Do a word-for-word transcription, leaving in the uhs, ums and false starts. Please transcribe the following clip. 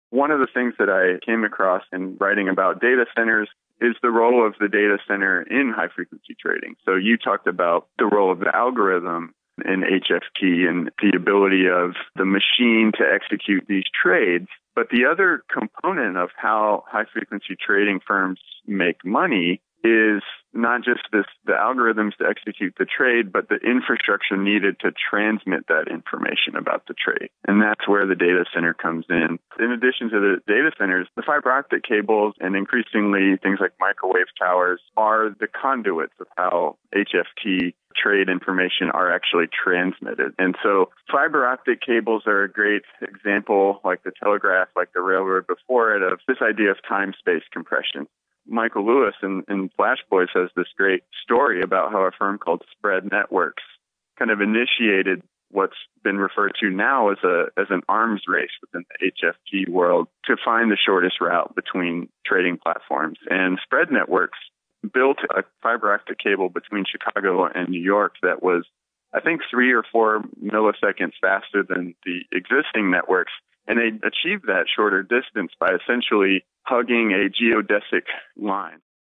One of the things that I came across in writing about data centers is the role of the data center in high-frequency trading. So you talked about the role of the algorithm in H F T and the ability of the machine to execute these trades. But the other component of how high-frequency trading firms make money is not just this, the algorithms to execute the trade, but the infrastructure needed to transmit that information about the trade. And that's where the data center comes in. In addition to the data centers, the fiber optic cables and increasingly things like microwave towers are the conduits of how H F T trade information are actually transmitted. And so fiber optic cables are a great example, like the telegraph, like the railroad before it, of this idea of time-space compression. Michael Lewis in, in Flash Boys has this great story about how a firm called Spread Networks kind of initiated what's been referred to now as a as an arms race within the H F T world to find the shortest route between trading platforms. And Spread Networks built a fiber optic cable between Chicago and New York that was, I think, three or four milliseconds faster than the existing networks. And they achieved that shorter distance by essentially hugging a geodesic line.